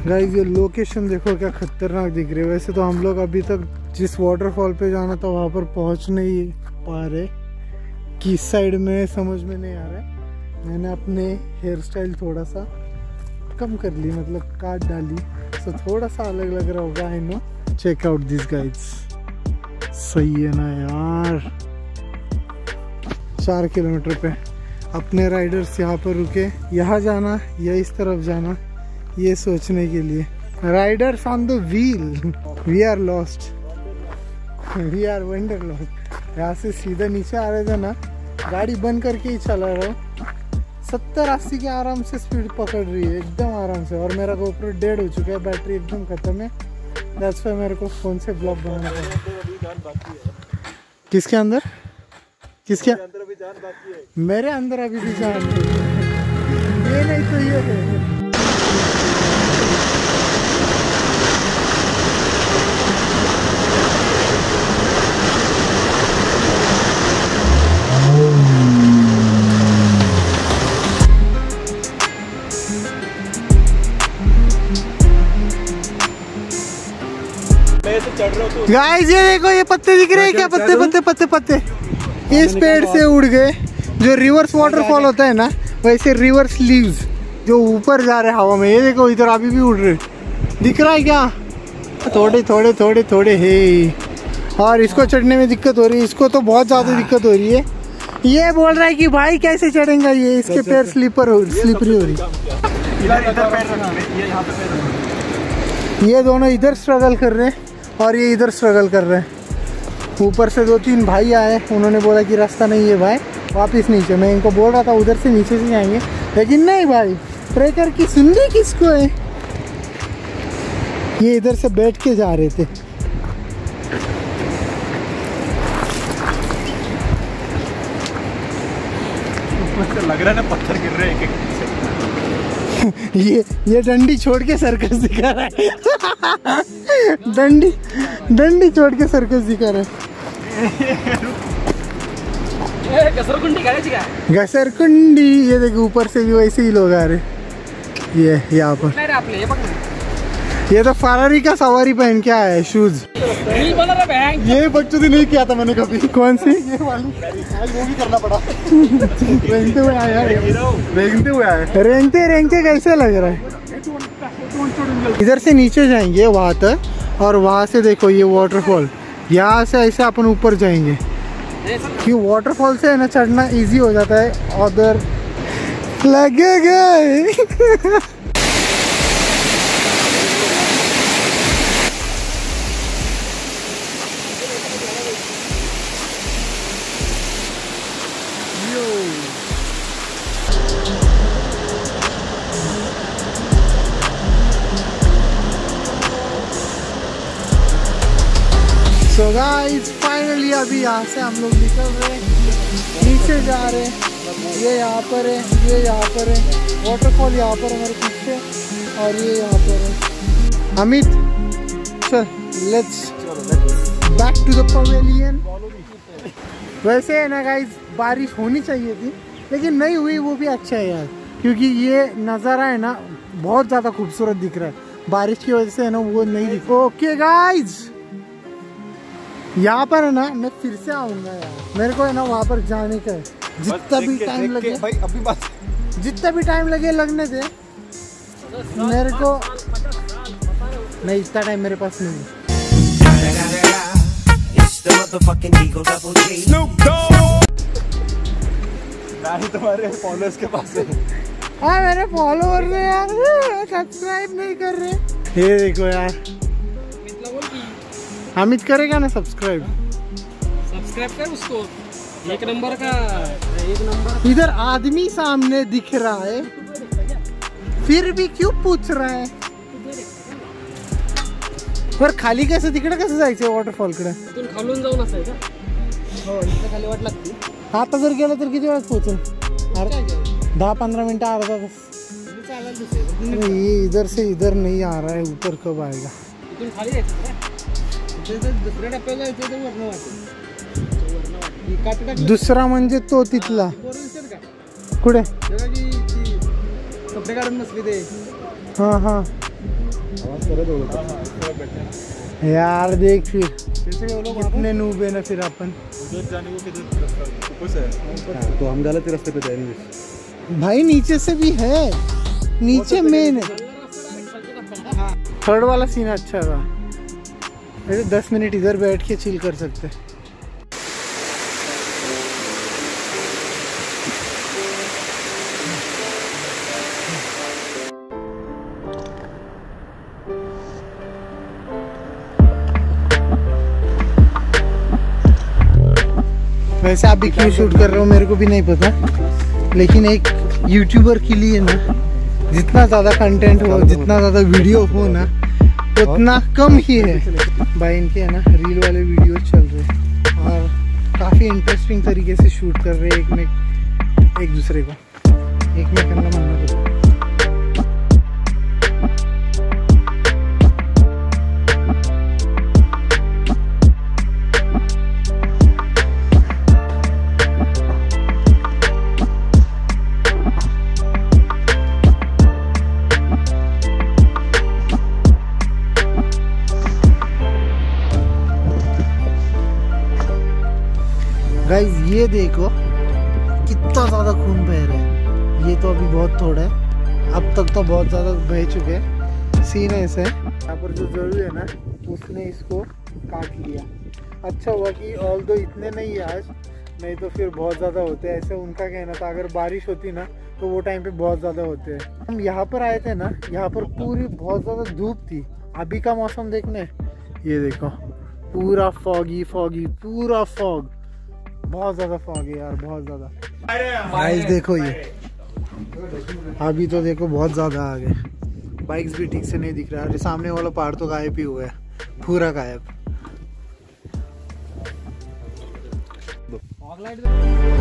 Guys ये location देखो क्या खतरनाक दिख रही है। वैसे तो हम लोग अभी तक जिस वाटरफॉल पे जाना था वहाँ पर पहुँच नहीं पा रहे, किस साइड में समझ में नहीं आ रहा है। मैंने अपने हेयर स्टाइल थोड़ा सा कम कर ली, मतलब काट डाली, तो थोड़ा सा अलग लग रहा होगा। I know, check out this guys, सही है ना यार। 4 किलोमीटर पे अपने राइडर्स यहाँ पर रुके, यहाँ जाना या इस तरफ जाना ये सोचने के लिए। Riders on the wheel, we are lost, we are wonder lost. यहाँ से सीधा नीचे आ रहे थे ना, गाड़ी बंद करके ही चला रहा हूँ। 70-80 के आराम से स्पीड पकड़ रही है, एकदम आराम से। और मेरा GoPro डेड हो चुका है, बैटरी एकदम खत्म है। दैट्स व्हाई मेरे को फ़ोन से ब्लॉग बनाना पड़ा। किसके अंदर? किसके अंदर अभी जान बाकी है? मेरे अंदर अभी भी जान है। ये नहीं तो ये है। गाइस ये देखो, ये पत्ते दिख रहे हैं क्या? पत्ते पत्ते पत्ते पत्ते इस पेड़ से उड़ गए। जो रिवर्स वाटरफॉल होता है ना, वैसे रिवर्स लीव्स जो ऊपर जा रहे हवा में। ये देखो इधर अभी भी उड़ रहे, दिख रहा है क्या? थोड़े थोड़े थोड़े थोड़े है। और इसको चढ़ने में दिक्कत हो रही है, इसको तो बहुत ज्यादा दिक्कत हो रही है। ये बोल रहा है कि भाई कैसे चढ़ेगा ये, इसके पैर स्लीपरी हो रही। ये दोनों इधर स्ट्रगल कर रहे हैं और ये इधर स्ट्रगल कर रहे हैं। ऊपर से 2-3 भाई आए, उन्होंने बोला कि रास्ता नहीं है भाई, वापस नीचे। मैं इनको बोल रहा था उधर से नीचे से जाएंगे, लेकिन नहीं भाई, ट्रेकर की सुननी किसको है। ये इधर से बैठ के जा रहे थे। ऊपर से लग रहा है ना पत्थर गिर रहे हैं एक-एक। ये डंडी छोड़ के सर्कस दिखा रहा है। डंडी छोड़ के सर्कस दिखा रहा है। घसरकुंडी, ये देखो ऊपर से भी वैसे ही लोग आ रहे। ये यहाँ पर ये तो फरारी का सवारी पहन के आया है, शूज। ये बच्चों से नहीं किया था मैंने कभी। कौन सी? ये वाली आज वो भी करना पड़ा। रेंगते हुए आया, रेंगते कैसे लग रहा है। इधर से नीचे जाएंगे वहां तक, और वहां से देखो ये वाटरफॉल। यहाँ से ऐसे अपन ऊपर जाएंगे, कि वाटरफॉल से है ना चढ़ना इजी हो जाता है। उधर लगेगा। So guys, फाइनली अभी यहाँ से हम लोग निकल रहे हैं, नीचे जा रहे हैं। ये यहाँ पर है, ये यहाँ पर है, वाटरफॉल यहाँ पर हमारे पीछे, और ये यहाँ पर है। अमित चल, let's back to the pavilion. वैसे है ना गाइस, बारिश होनी चाहिए थी लेकिन नहीं हुई, वो भी अच्छा है यार, क्योंकि ये नज़ारा है ना बहुत ज़्यादा खूबसूरत दिख रहा है। बारिश की वजह से है ना वो नहीं दिख। ओके गाइस, यहाँ पर है ना मैं फिर से आऊँगा यार, मेरे को है ना वहाँ पर जाने का है। जितना भी टाइम लगे भाई, अभी बात, जितना भी टाइम लगे लगने दे मेरे को। नहीं, इतना टाइम मेरे पास नहीं है। तुम्हारे फॉलोअर्स के पास है। हाँ, मेरे फॉलोअर ने यार सब्सक्राइब नहीं कर रहे। ये देखो यार, अमित करेगा ना सब्सक्राइब कर उसको। एक नंबर इधर आदमी सामने दिख रहा है, फिर भी क्यों पूछ रहा है? पर खाली कैसे तिकडे कसं जायचं वॉटरफॉल कडे? खालून जाऊन असं आहे का? हो, इथे खाली वाट लागते। आता जर गेलं तर किती वेळात पोहोचेल? 10-15 मिनट, अर्धा तास। ये इधर से इधर नहीं आ रहा है, ऊपर कब आएगा? दुसरा म्हणजे तो तिथला कुठे? कपडे काढून बसले ते। हाँ हाँ, यार देख फिर कितने नूब है ना फिर अपन। तो हम गलत रास्ते पे जाएंगे भाई, नीचे से भी है, नीचे मेन है। थर्ड वाला सीन अच्छा था, ऐसे 10 मिनट इधर बैठ के चिल कर सकते। वैसे आप भी क्यों शूट कर रहे हो मेरे को भी नहीं पता, लेकिन एक यूट्यूबर के लिए ना जितना ज़्यादा कंटेंट हो, जितना ज़्यादा वीडियो हो ना, उतना कम ही है। भाई इनके है ना रील वाले वीडियो चल रहे और काफ़ी इंटरेस्टिंग तरीके से शूट कर रहे हैं एक दूसरे को। एक में करना मानना पड़ता है। गाइस ये देखो कितना ज़्यादा खून बह रहा है। ये तो अभी बहुत थोड़ा है, अब तक तो बहुत ज़्यादा बह चुके हैं। सीन ऐसा है, यहाँ पर जो जरूर है ना उसने इसको काट लिया। अच्छा हुआ कि ऑल दो इतने नहीं है आज, नहीं तो फिर बहुत ज़्यादा होते हैं। ऐसे उनका कहना था, अगर बारिश होती ना तो वो टाइम पे बहुत ज़्यादा होते हैं। हम यहाँ पर आए थे ना, यहाँ पर पूरी बहुत ज़्यादा धूप थी। अभी का मौसम देखने, ये देखो पूरा फॉगी फॉगी, पूरा फॉग, बहुत ज़्यादा फॉग है यार, बहुत ज़्यादा। गाइस देखो ये अभी तो देखो बहुत ज़्यादा आ गए। बाइक्स भी ठीक से नहीं दिख रहा है। सामने वाला पहाड़ तो गायब ही हुआ है, पूरा गायब।